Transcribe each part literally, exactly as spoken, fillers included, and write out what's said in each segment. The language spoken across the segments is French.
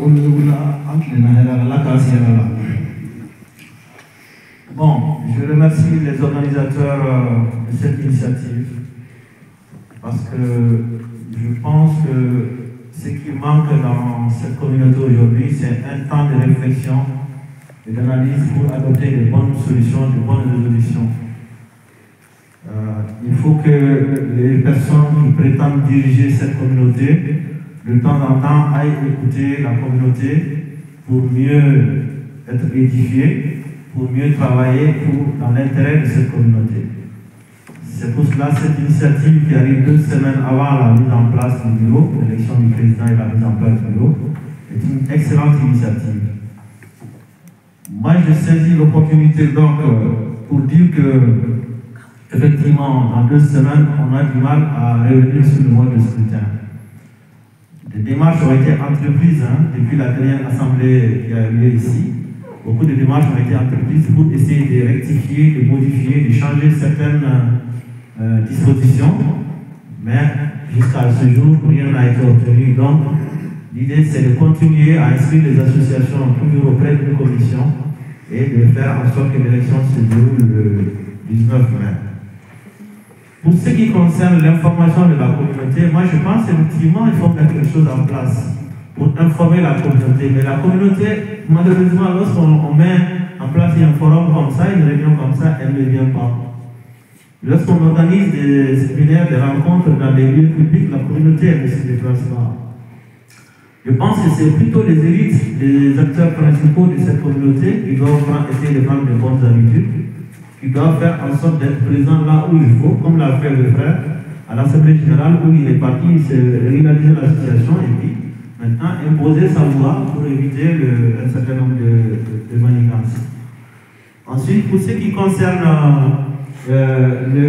Bon, je remercie les organisateurs de cette initiative parce que je pense que ce qui manque dans cette communauté aujourd'hui, c'est un temps de réflexion et d'analyse pour adopter de bonnes solutions, de bonnes résolutions. Euh, il faut que les personnes qui prétendent diriger cette communauté, de temps en temps, aillent écouter la communauté pour mieux être édifiées, pour mieux travailler pour, dans l'intérêt de cette communauté. C'est pour cela cette initiative qui arrive deux semaines avant la mise en place du bureau, l'élection du président et la mise en place du bureau, est une excellente initiative. Moi, je saisis l'opportunité donc pour dire que, effectivement, dans deux semaines, on a du mal à revenir sur le mode de scrutin. Des démarches ont été entreprises hein, depuis la dernière assemblée qui a eu lieu ici. Beaucoup de démarches ont été entreprises pour essayer de rectifier, de modifier, de changer certaines euh, dispositions, mais jusqu'à ce jour, rien n'a été obtenu. Donc, l'idée, c'est de continuer à inscrire les associations toujours auprès d'une commission et de faire en sorte que l'élection se déroule le dix-neuf mai. Pour ce qui concerne l'information de la communauté, moi je pense effectivement qu'il faut mettre quelque chose en place pour informer la communauté. Mais la communauté, malheureusement, lorsqu'on met en place un forum comme ça, une réunion comme ça, elle ne vient pas. Lorsqu'on organise des séminaires, des rencontres dans des lieux publics, la communauté, elle ne se déplace pas. Je pense que c'est plutôt les élites, les acteurs principaux de cette communauté qui doivent essayer de prendre de bonnes habitudes, qui doivent faire en sorte d'être présents là où il faut, comme l'a fait le frère, à l'Assemblée générale où il est parti, il s'est régulariser la situation et puis maintenant imposer sa voix pour éviter le, un certain nombre de, de, de manigances. Ensuite, pour ce qui concerne euh, le,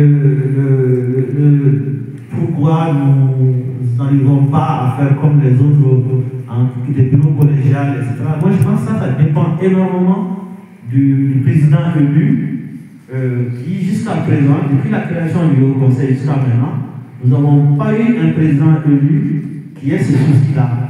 le, le, le pourquoi nous n'arrivons pas à faire comme les autres en, des bureaux collégiales, et cetera. Moi, je pense que ça, ça dépend énormément du, du président élu. Euh, qui jusqu'à présent, depuis la création du Haut Conseil jusqu'à maintenant, nous n'avons pas eu un président élu qui ait ce souci-là.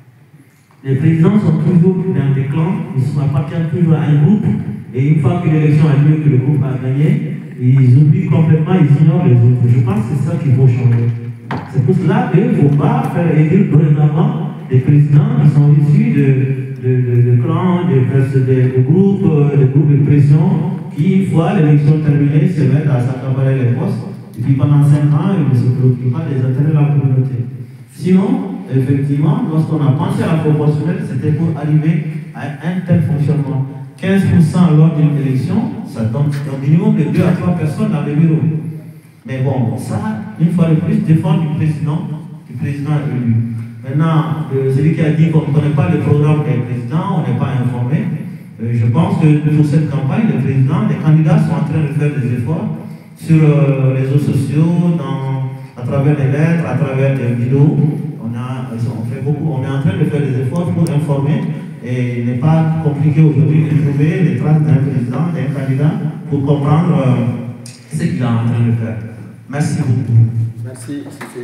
Les présidents sont toujours dans des clans, ils appartiennent toujours à un groupe, et une fois que l'élection a lieu, que le groupe a gagné, ils oublient complètement, ils ignorent les autres. Je pense que c'est ça qu'il faut changer. C'est pour cela qu'il ne faut pas faire élire dorénavant des présidents qui sont issus de, de, de, de clans, de, de, de groupes, de groupes de pression, qui, une fois l'élection terminée, se mettent à s'accaparer les postes, et puis pendant cinq ans, ils ne se préoccupent pas des intérêts de la communauté. Sinon, effectivement, lorsqu'on a pensé à la proportionnelle, c'était pour arriver à un tel fonctionnement. quinze pour cent lors d'une élection, ça donne un minimum de deux à trois personnes dans le bureau. Mais bon, ça, une fois de plus, dépend du président, du président élu. Maintenant, celui qui a dit qu'on ne connaît pas le programme des présidents, on n'est pas informé. Je pense que pour cette campagne, les présidents, les candidats sont en train de faire des efforts sur euh, les réseaux sociaux, dans, à travers les lettres, à travers les vidéos. On, a, on, fait beaucoup, on est en train de faire des efforts pour informer. Et il n'est pas compliqué aujourd'hui de trouver les traces d'un président, d'un candidat, pour comprendre euh, ce qu'il est en train de faire. Merci beaucoup. Merci.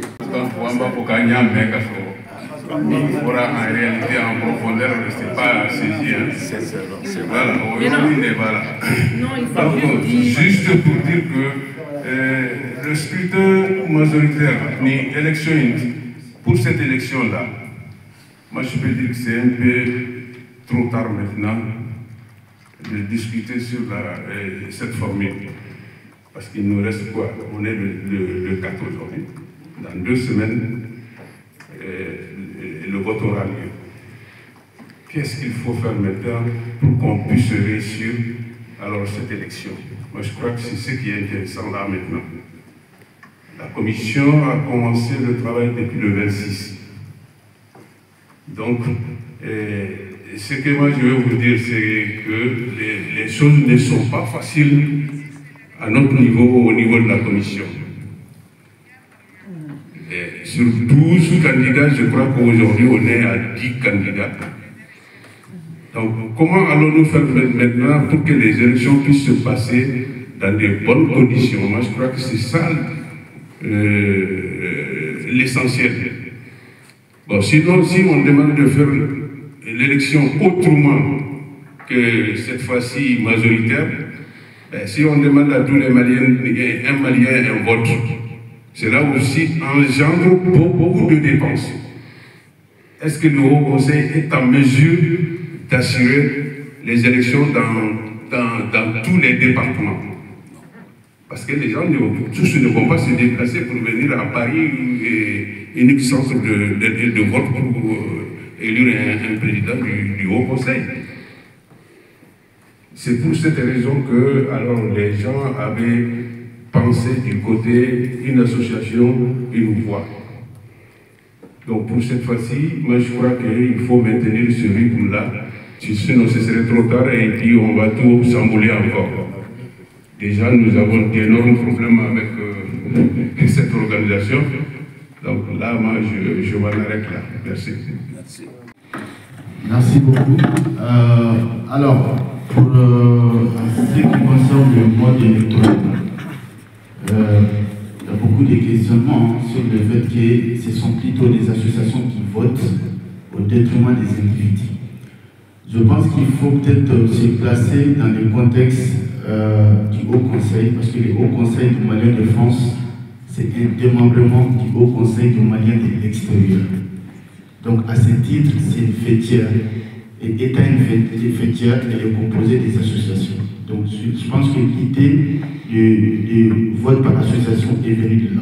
Il faudra en réalité en profondeur, ce n'est pas saisi. C'est voilà, aujourd'hui n'est pas là. Donc, juste pour dire que euh, le scrutin majoritaire, ni élection, pour cette élection-là, moi je peux dire que c'est un peu trop tard maintenant de discuter sur la, euh, cette formule. Parce qu'il nous reste quoi? On est le, le, le quatre aujourd'hui. Dans deux semaines, euh, le vote aura lieu. Qu'est-ce qu'il faut faire maintenant pour qu'on puisse réussir alors cette élection? Moi, je crois que c'est ce qui est intéressant là maintenant. La commission a commencé le travail depuis le vingt-six. Donc, euh, ce que moi je veux vous dire, c'est que les, les choses ne sont pas faciles à notre niveau, au niveau de la commission. Et sur douze candidats, je crois qu'aujourd'hui on est à dix candidats. Donc comment allons-nous faire maintenant pour que les élections puissent se passer dans de bonnes conditions? Moi je crois que c'est ça euh, l'essentiel. Bon, sinon, si on demande de faire l'élection autrement que cette fois-ci majoritaire, ben, si on demande à tous les Maliens, un Malien, un vote, cela aussi engendre beaucoup de dépenses. Est-ce que le Haut Conseil est en mesure d'assurer les élections dans, dans, dans tous les départements? Parce que les gens ne, tous ne vont pas se déplacer pour venir à Paris et unique centre de, de, de vote pour euh, élire un, un président du, du Haut Conseil. C'est pour cette raison que alors, les gens avaient pensé du côté une association, une voix. Donc pour cette fois-ci, moi je crois qu'il faut maintenir ce rythme-là, sinon ce serait trop tard et puis on va tout s'embouler encore. Déjà nous avons d'énormes problèmes avec euh, cette organisation. Donc là, moi je, je m'en arrête là. Merci. Merci, Merci beaucoup. Euh, alors, pour euh, ce qui concerne le mode électoral, euh, il y a beaucoup de questionnements sur le fait que ce sont plutôt des associations qui votent au détriment des individus. Je pense qu'il faut peut-être se placer dans le contexte euh, du Haut Conseil, parce que le Haut Conseil du Malien de France, c'est un démembrement du Haut Conseil du Malien de l'extérieur. Donc à ce titre, c'est une fêtière. Et étant une fêtière, elle est composée des associations. Donc je pense que l'idée du vote par association est venue de là.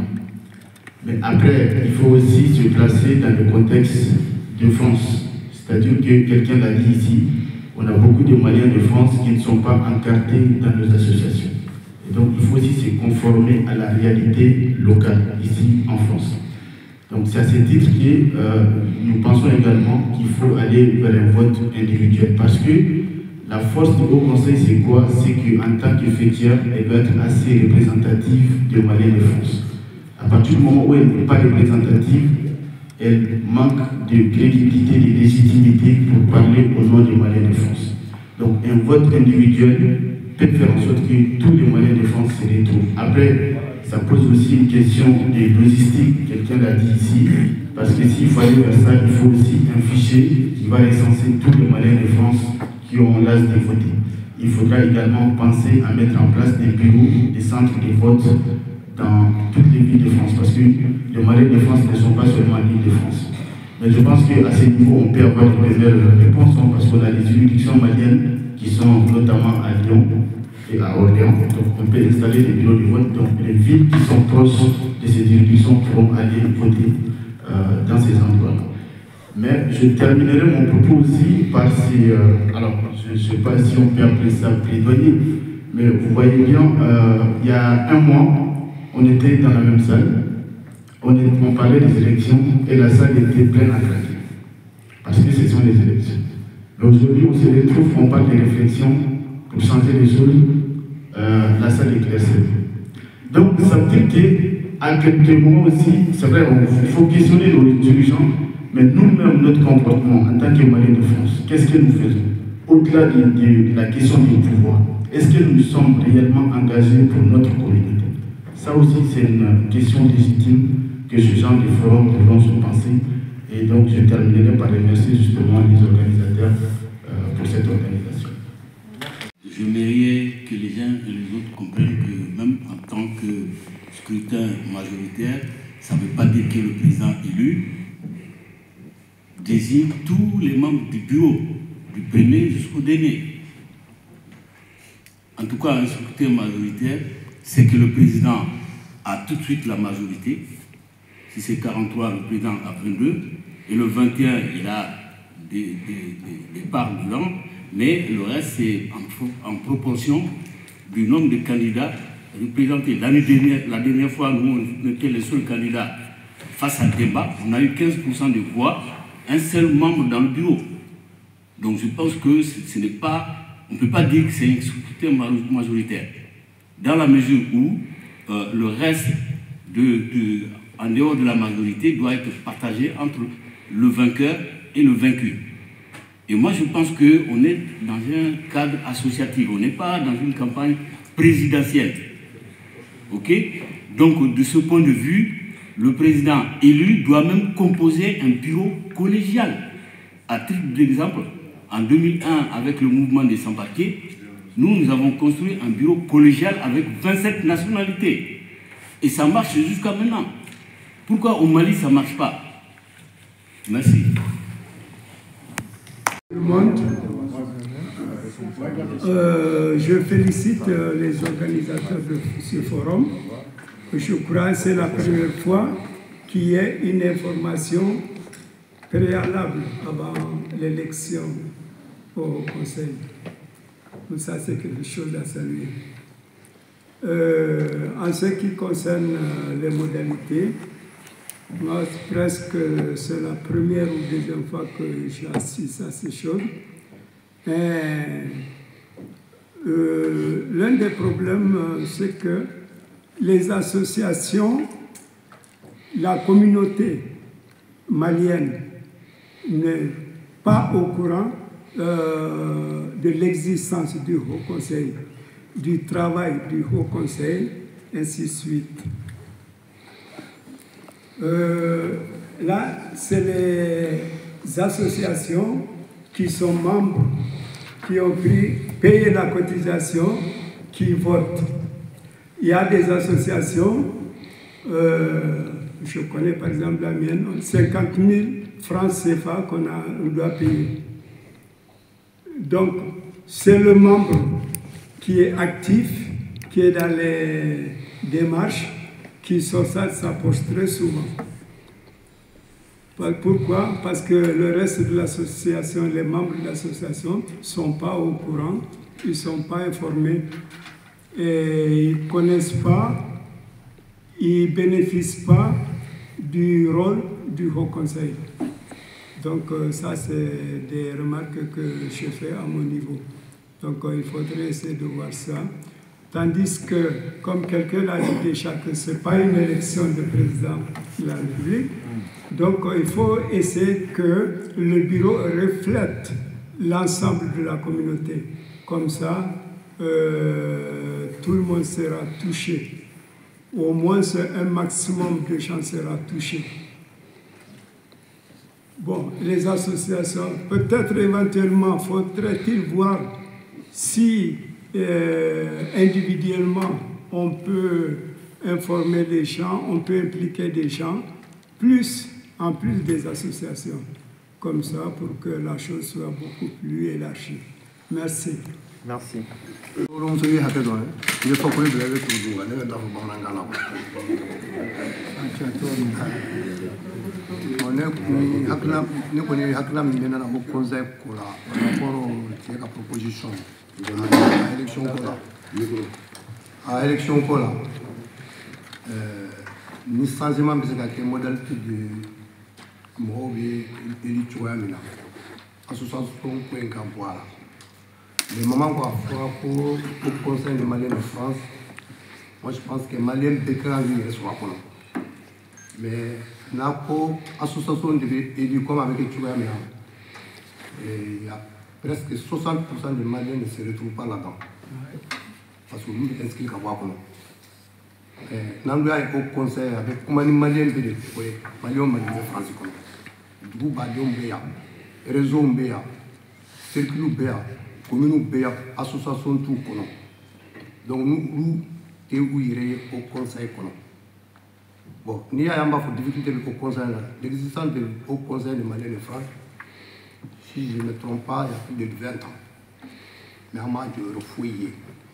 Mais après, il faut aussi se placer dans le contexte de France. C'est-à-dire que quelqu'un l'a dit ici, on a beaucoup de Maliens de France qui ne sont pas encartés dans nos associations. Et donc il faut aussi se conformer à la réalité locale, ici en France. Donc c'est à ce titre que euh, nous pensons également qu'il faut aller vers un vote individuel. Parce que la force du Haut Conseil, c'est quoi? C'est qu'en tant que fêtière, elle doit être assez représentative des Maliens de France. À partir du moment où elle n'est pas représentative, elle manque de crédibilité, de légitimité pour parler au nom des Maliens de France. Donc un vote individuel peut faire en sorte que tous les Maliens de France se retrouvent. Après, ça pose aussi une question de logistique, quelqu'un l'a dit ici, parce que s'il faut aller vers ça, il faut aussi un fichier qui va recenser tous les Maliens de France qui ont l'âge de voter. Il faudra également penser à mettre en place des bureaux, des centres de vote dans toutes les villes de France, parce que les Maliens de France ne sont pas seulement en Île-de-France. Mais je pense qu'à ce niveau, on peut avoir de premières réponses, parce qu'on a des juridictions maliennes qui sont notamment à Lyon et à Orléans. Donc on peut installer des bureaux de vote. Donc les villes qui sont proches de ces juridictions pourront aller voter euh, dans ces endroits-là. Mais je terminerai mon propos aussi par ces... Euh, alors, je ne sais pas si on peut appeler ça plaidoyer, mais vous voyez bien, euh, il y a un mois, on était dans la même salle, on, est, on parlait des élections et la salle était pleine à craquer. Parce que ce sont les élections. Mais aujourd'hui, on se retrouve, on parle de réflexion pour changer les choses, euh, la salle est classée. Donc, ça veut dire qu'à quelques moments aussi, c'est vrai, il faut questionner nos dirigeants, mais nous-mêmes, notre comportement en tant que Maliens de France, qu'est-ce que nous faisons? Au-delà de, de, de la question du pouvoir, est-ce que nous sommes réellement engagés pour notre communauté? Ça aussi, c'est une question légitime que ce genre de forum devront se penser. Et donc, je terminerai par remercier justement les organisateurs euh, pour cette organisation. J'aimerais que les uns et les autres comprennent que même en tant que scrutin majoritaire, ça ne veut pas dire que le président élu désigne tous les membres du bureau, du premier jusqu'au dernier. En tout cas, un scrutin majoritaire, c'est que le président a tout de suite la majorité. Si c'est quarante-trois, le président a vingt-deux. Et le vingt et un, il a des, des, des, des parts dedans. Mais le reste, c'est en, en proportion du nombre de candidats représentés. L'année dernière, la dernière fois, nous, on était les seuls candidats face à débat. On a eu quinze pour cent de voix, un seul membre dans le bureau. Donc je pense que ce, ce n'est pas... On ne peut pas dire que c'est un scrutin majoritaire. Dans la mesure où euh, le reste, de, de, en dehors de la majorité, doit être partagé entre le vainqueur et le vaincu. Et moi, je pense qu'on est dans un cadre associatif. On n'est pas dans une campagne présidentielle. OK? Donc, de ce point de vue, le président élu doit même composer un bureau collégial. À titre d'exemple, en deux mille un, avec le mouvement des sans-papiers, nous, nous avons construit un bureau collégial avec vingt-sept nationalités. Et ça marche jusqu'à maintenant. Pourquoi au Mali, ça ne marche pas? Merci. Tout le monde. Euh, je félicite euh, les organisateurs de ce forum. Je crois que c'est la première fois qu'il y ait une information préalable avant l'élection au Conseil. Donc ça, c'est quelque chose à saluer. Euh, en ce qui concerne euh, les modalités, moi, presque c'est la première ou deuxième fois que j'assiste à ces choses. Euh, L'un des problèmes, c'est que les associations, la communauté malienne n'est pas au courant euh, de l'existence du Haut Conseil, du travail du Haut Conseil, ainsi de suite. Euh, là, c'est les associations qui sont membres, qui ont pris, payé la cotisation, qui votent. Il y a des associations, euh, je connais par exemple la mienne, cinquante mille francs C F A qu'on on doit payer. Donc, c'est le membre qui est actif, qui est dans les démarches, qui sort ça de sa poche très souvent. Pourquoi? Parce que le reste de l'association, les membres de l'association ne sont pas au courant, ils ne sont pas informés, et ils ne connaissent pas, ils ne bénéficient pas du rôle du Haut Conseil. Donc ça, c'est des remarques que je fais à mon niveau. Donc il faudrait essayer de voir ça. Tandis que, comme quelqu'un l'a dit déjà, que ce n'est pas une élection de président de la République, donc il faut essayer que le bureau reflète l'ensemble de la communauté. Comme ça, euh, tout le monde sera touché. Au moins, un maximum de gens sera touché. Bon, les associations, peut-être éventuellement, faudrait-il voir si euh, individuellement on peut informer les gens, on peut impliquer des gens, plus en plus des associations, comme ça, pour que la chose soit beaucoup plus élargie. Merci. Merci. ni changement bɛ se ka kɛ modalité de mɔgɔw bɛ élu cogoya min na association ko in ka bɔ a la mais moment ko a fɔra ko au conseil des Maliens de France, moi je pense que Maliens bɛɛ kan ka yɛrɛ sɔrɔ a kɔnɔ mais n'a ko association de bɛ élu comme a bɛ kɛ cogoya min na il y a presque soixante pour cent des Maliens ne se retrouvent pas là-dedans parce que olu bɛ inscrit ka bɔ a kɔnɔ. N'an y'a ye au conseil a bɛ kuma ni maliyɛn bɛɛ de fɔ ye maliyɛnw ma nin bɛ faransi kɔnɔ dugu badenw bɛ yan réseau bɛ yan cercle bɛ yan commune bɛ yan association t'u kɔnɔ donc n'olu tɛ u yɛrɛ ye au conseil kɔnɔ bon n'i y'a ye an b'a fɔ difficulté bɛ au conseil la l'existence de au conseil de Maliens de France, si je ne me trompe pas, il y a plus de vingt ans mais an m'a jɔyɔrɔ foyi ye.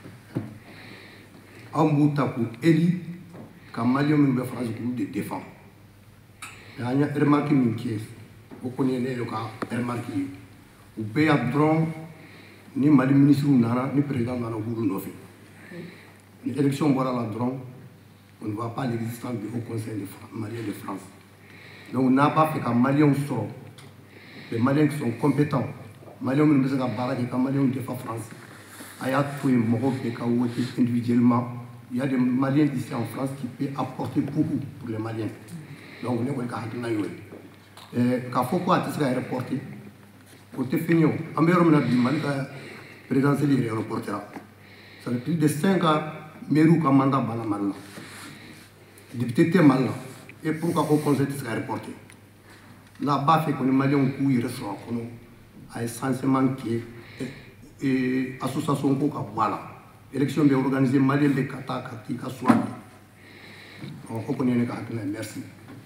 An b'u ta k'u éli ka Maliyɛn minnu bɛ France k'u de défend mais an ye remarque min kɛ o kɔni ye ne yɛrɛ ka remarque ye u bɛɛ ya dɔrɔn ni Mali ministre nana ni président nana u b'olu nɔfɛ ni élection bɔra la dɔrɔn on ne voit pas l'existence du Haut Conseil de Malien de France. Donc n'a pas fait ka Maliens sɔrɔ les Maliens qui sont compétents Maliens minnu bɛ se ka baara kɛ ka Maliens défend France a y'a to yen mɔgɔw bɛɛ ka wote individuellement. Il y a des Maliens ici en France qui peuvent apporter beaucoup pour les Maliens. Donc, nous avons des Quand faut quoi, tu seras reporté. Pour te finir, en meilleur moment du Mali, présidentiel, il est reporté là. Ça fait plus de cinq ans, Mérou, comme mandat, Bala Malna. Député, t'es mal là. Et pourquoi au conseil, tu seras reporté? n'a pas fait qu'on ait malien coup il reste à essentiellement qui est association Coca voilà élection bien organisée malien de Kata qui a soigné on connaît les gars merci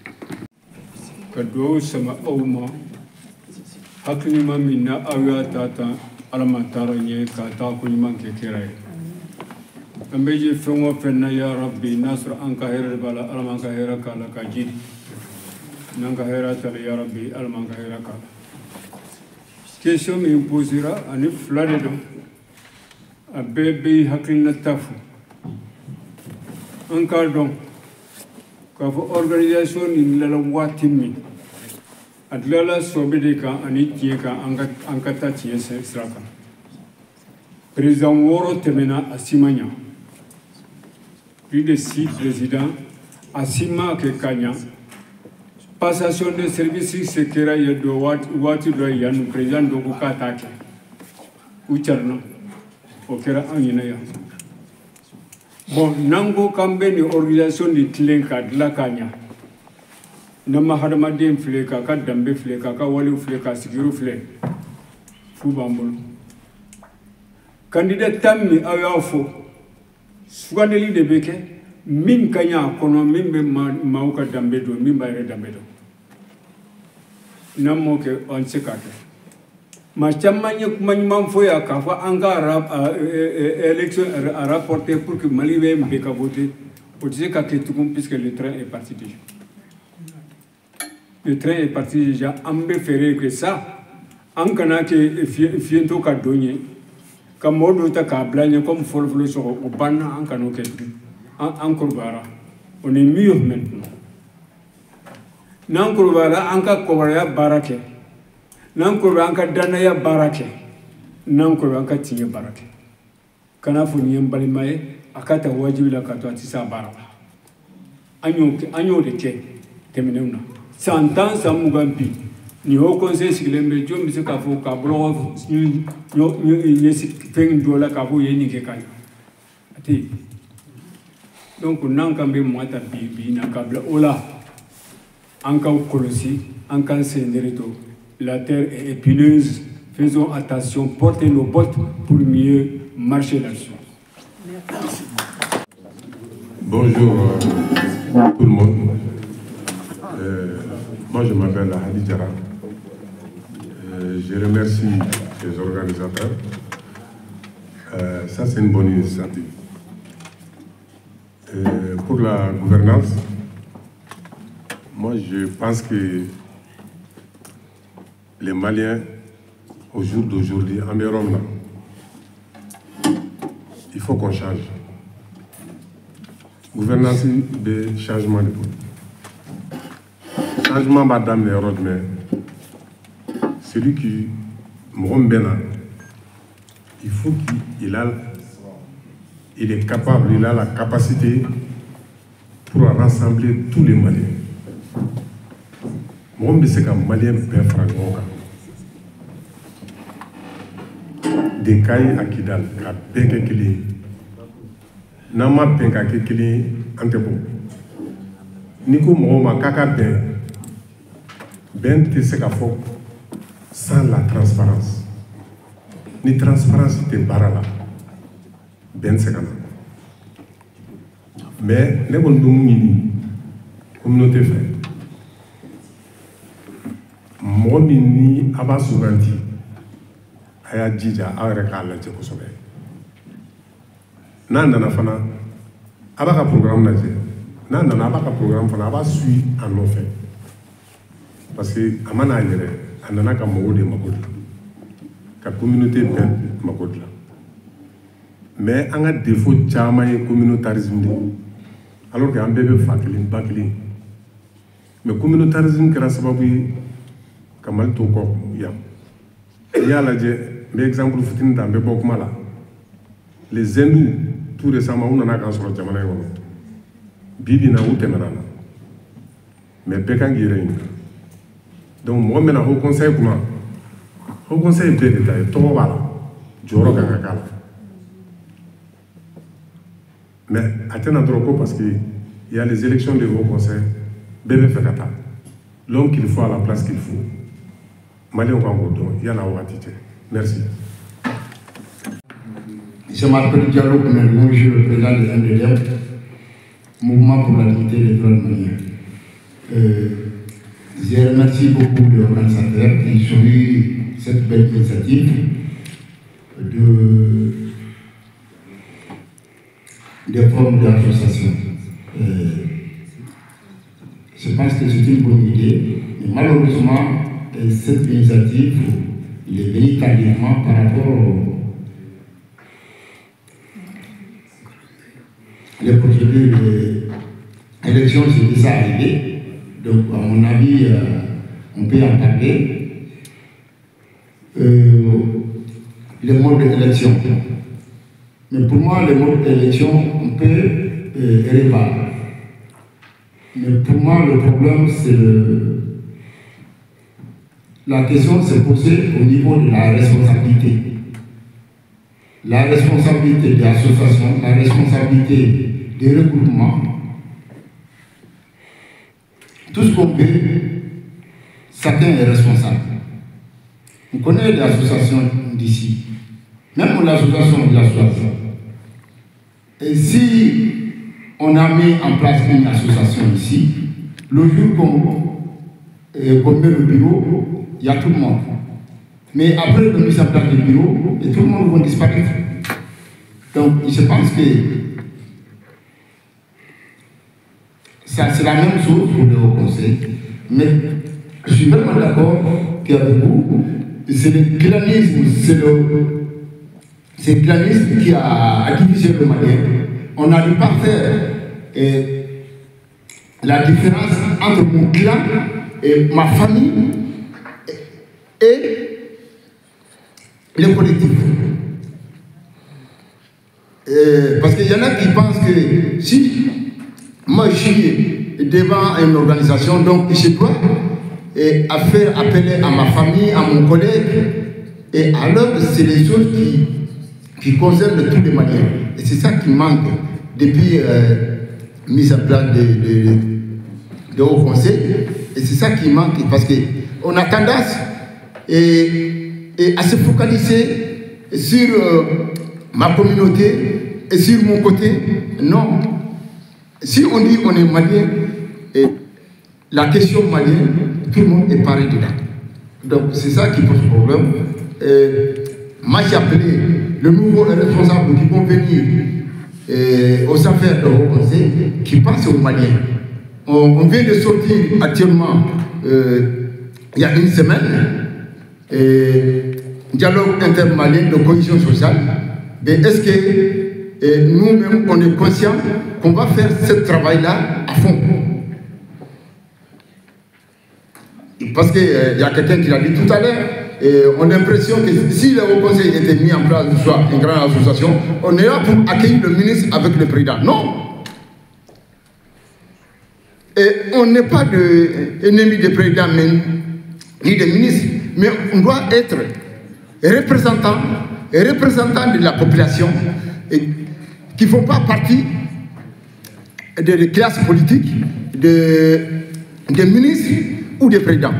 kado sama awma hakni mamina awa tata alamantara nye kata ko nyman ke kirai ambeje fengo fenna ya rabbi nasr anka hera bala alamanka hera kala kajid nanga hera tala ya rabbi alamanka hera kala question me posera ani flade do abebe hakina tafu anka don ka fo organisation ni la watimi adlala sobede ka ani tie ka anga ankata tie sraka président woro temena asimanya plus de six présidents asima ke kanya passation de service sekera ya do wat wati do yan président do ko katake ucharno o kera anyina ya bon nango kambe ni organisation de tlenka de la kanya nama hadama dem fleka ka dambe fleka ka wali fleka sigiru fle fu bambul candidat tammi ayafo sugandeli de beke min kanya kono min be mauka dambe do min bayre dambe do namo ke on sekate ma chamanye kumanyman foya ka fa anga élection a rapporté pour que Mali ve mbeka voter pour dire que tout puisque le train est parti déjà le train est parti déjà ambe ferré que ça en kana que fiento ka donye ka modo ta ka blanye comme fol fol so au ban en kano que en courbara on est mieux maintenant nan courbara en ka kobara barake nan ko ranka danaya barake nan ko ranka tiye barake kana fu nyem balimaye akata wajibi la katwa tisa baraka anyo anyo de ke temenuna santan samugampi ni ho conseil siglembe jom se ka fu ka blo yo yo yesi feng dola ka fu yeni ke kan ati donc nan kambe mwata bi bi na kabla ola anka kolosi anka senderito. La terre est épineuse, faisons attention, portez nos bottes pour mieux marcher là-dessus. Bonjour euh, tout le monde. Euh, moi je m'appelle Hadi Djara. Euh, je remercie les organisateurs. Euh, ça c'est une bonne initiative. Euh, pour la gouvernance, moi je pense que les Maliens, au jour d'aujourd'hui, en Méromna, il faut qu'on change. Gouvernance de changement de politique. Changement, madame les rods, mais celui qui m'rombena, il faut qu'il a, il est capable, il a la capacité pour rassembler tous les Maliens. Moi, je suis un Malien bien franc. Des cas à Kidal, à Pékekili, Nama Pékekili, Antebo. Nico Mohoma Kaka Ben, Ben Tessekafo, sans la transparence. Ni transparence de Barala, Ben Sekana. Mais, nous avons une communauté fait. Moi, ni aba suganti aya jija awre kala je kosobe nan nana fana abaka programme na je nan nana abaka programme fana aba suit en nos faits parce que amana yere anana ka mawode makodla ka communauté ben makodla mais anga défaut chama e communautarisme de alors que ambe be fakilin bakilin mais communautarisme kera sababu kamal to ko yam yalla je mais exemple futin dambe bokuma la les hindous tout récemment on a kan soro jamana yo bibi na utemana mais bekangire donc moi maintenant au conseil comment au conseil de l'état to wala joro kaka kala mais atena droko parce que il y a les élections de haut conseil bébé fekata l'homme qu'il faut à la place qu'il faut. Malien Wangodon, Yana Ouatite. Merci. Je m'appelle Diallo Koumelou, je suis le président de l'M D D M, Mouvement pour la dignité des droits maliens. Euh, je remercie beaucoup les organisateurs qui ont eu cette belle initiative de, des formes d'association. Euh, je pense que c'est une bonne idée, mais malheureusement, cette initiative il est venue tardivement par rapport aux les procédures d'élection, c'est déjà arrivé. Donc, à mon avis, euh, on peut en parler. Euh, les modes d'élection. Mais pour moi, les modes d'élection, on peut euh, réparer. Mais pour moi, le problème, c'est le... La question s'est posée au niveau de la responsabilité. La responsabilité des associations, la responsabilité des regroupements. Tout ce qu'on fait, chacun est responsable. On connaît les associations d'ici, même l'association de la association. Et si on a mis en place une association ici, le jour qu'on met le bureau, il y a tout le monde. Mais après la mise en place du bureau, et tout le monde va disparaître. Donc je pense que c'est la même chose pour le Haut Conseil. Mais je suis vraiment d'accord qu'avec vous, c'est le clanisme, c'est le, le clanisme qui a, a divisé le Malien. On n'arrive pas à faire et, la différence entre mon clan et ma famille et, et les collectifs. Et, parce qu'il y en a qui pensent que si moi je suis devant une organisation, donc je dois et, à faire appeler à ma famille, à mon collègue, et alors c'est les choses qui, qui concernent tous les Maliens. Et c'est ça qui manque depuis euh, mise en place de, de, de Haut Conseil. Et c'est ça qui manque parce qu'on a tendance et, et à se focaliser sur euh, ma communauté et sur mon côté. Non. Si on dit qu'on est malien, et la question malienne, tout le monde est pareil dedans. Donc c'est ça qui pose problème. Et, moi j'ai appelé le nouveau responsable qui vont venir et, aux affaires de Haut Conseil, qui pense aux Maliens. On, on vient de sortir actuellement, euh, il y a une semaine, et, dialogue intermalien de cohésion sociale. Mais est-ce que nous-mêmes, on est conscients qu'on va faire ce travail-là à fond? Parce qu'il euh, y a quelqu'un qui l'a dit tout à l'heure, on a l'impression que si le Haut Conseil était mis en place, soit une grande association, on est là pour accueillir le ministre avec le président. Non! Et on n'est pas de, ennemi des présidents ni des ministres, mais on doit être représentant, représentant de la population et, qui ne font pas partie des classes politiques, de, des ministres ou des présidents.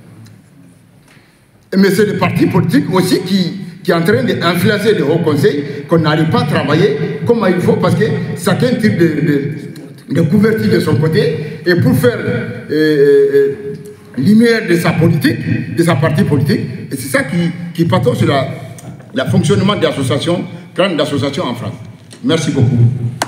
Mais c'est le parti politique aussi qui, qui est en train d'influencer le Haut Conseil, qu'on n'arrive pas à travailler comme il faut, parce que chacun tire de, de, de couverture de son côté, et pour faire euh, euh, lumière de sa politique, de sa partie politique, et c'est ça qui, qui patronne sur le fonctionnement des associations, grandes associations en France. Merci beaucoup.